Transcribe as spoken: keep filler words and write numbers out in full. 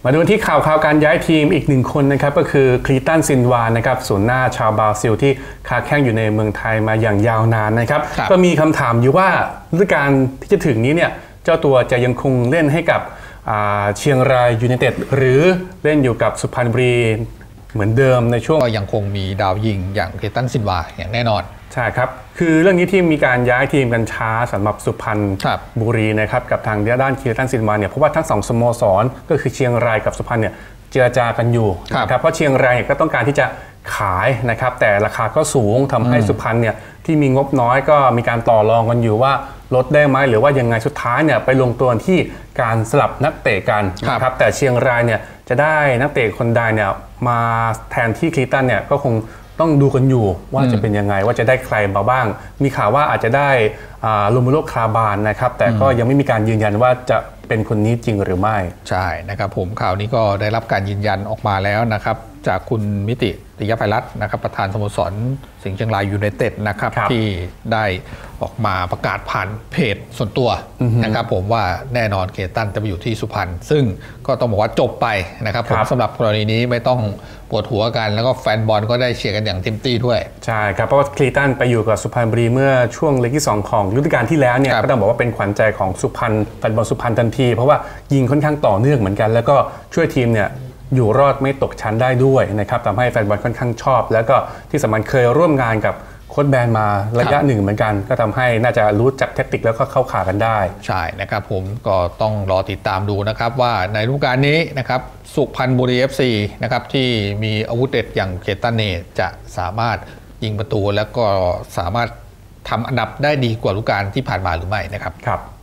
มาดูที่ข่าวข่าวการย้ายทีมอีกหนึ่งคนนะครับก็คือคลีตันซินวานะครับศูนย์หน้าชาวบราซิลที่ค้าแข้งอยู่ในเมืองไทยมาอย่างยาวนานนะครับก็มีคำถามอยู่ว่าฤดูกาลที่จะถึงนี้เนี่ยเจ้าตัวจะยังคงเล่นให้กับเชียงรายยูไนเต็ดหรือเล่นอยู่กับสุพรรณบุรีเหมือนเดิมในช่วงก็ยังคงมีดาวยิงอย่างคลีตันซินวาอย่างแน่นอนใช่ครับคือเรื่องนี้ที่มีการย้ายทีมกันช้าสำหรับสุพรรณบุรีนะครับกับทางด้านคลีตันซินวาเนี่ยเพราะว่าทั้งสองสโมสรก็คือเชียงรายกับสุพรรณเนี่ยเจรจากันอยู่นะครับเพราะเชียงรายก็ต้องการที่จะขายนะครับแต่ราคาก็สูงทำให้สุพรรณเนี่ยที่มีงบน้อยก็มีการต่อรองกันอยู่ว่าลดได้ไหมหรือว่ายังไงสุดท้ายเนี่ยไปลงตัวที่การสลับนักเตะกันนะครับแต่เชียงรายเนี่ยจะได้นักเตะคนใดเนี่ยมาแทนที่คลีตันเนี่ยก็คงต้องดูกันอยู่ว่าจะเป็นยังไงว่าจะได้ใครมาบ้างมีข่าวว่าอาจจะได้ลูมิโลคาบานนะครับแต่ก็ยังไม่มีการยืนยันว่าจะเป็นคนนี้จริงหรือไม่ใช่นะครับผมข่าวนี้ก็ได้รับการยืนยันออกมาแล้วนะครับจากคุณมิติติยภัยรัตน์นะครับประธานสโมสรสิงห์เชียงรายยูไนเต็ดนะครับที่ได้ออกมาประกาศผ่านเพจส่วนตัวนะครับผมว่าแน่นอนคลีตันจะไปอยู่ที่สุพรรณซึ่งก็ต้องบอกว่าจบไปนะครับผมสำหรับกรณีนี้ไม่ต้องปวดหัวกันแล้วก็แฟนบอลก็ได้เชียร์กันอย่างเต็มที่ด้วยใช่ครับเพราะว่าคลีตันไปอยู่กับสุพรรณบุรีเมื่อช่วงเล็กที่สองของฤดูกาลที่แล้วเนี่ยก็ต้องบอกว่าเป็นขวัญใจของสุพรรณแฟนบอลสุพรรณทันทีเพราะว่ายิงค่อนข้างต่อเนื่องเหมือนกันแล้วก็ช่วยทีมเนี่ยอยู่รอดไม่ตกชั้นได้ด้วยนะครับทำให้แฟนบอลค่อนข้างชอบแล้วก็ที่สำคัญเคยร่วมงานกับโค้ชแบนมาระยะหนึ่งเหมือนกันก็ทก็ทำให้น่าจะรู้จักแทคติกแล้วก็เข้าขากันได้ใช่นะครับผมก็ต้องรอติดตามดูนะครับว่าในฤดูกาลนี้นะครับสุพรรณบุรี เอฟ ซี นะครับที่มีอาวุธเด็ดอย่างคลีตันเนจะสามารถยิงประตูแล้วก็สามารถทำอันดับได้ดีกว่าฤดูกาลที่ผ่านมาหรือไม่นะครับครับ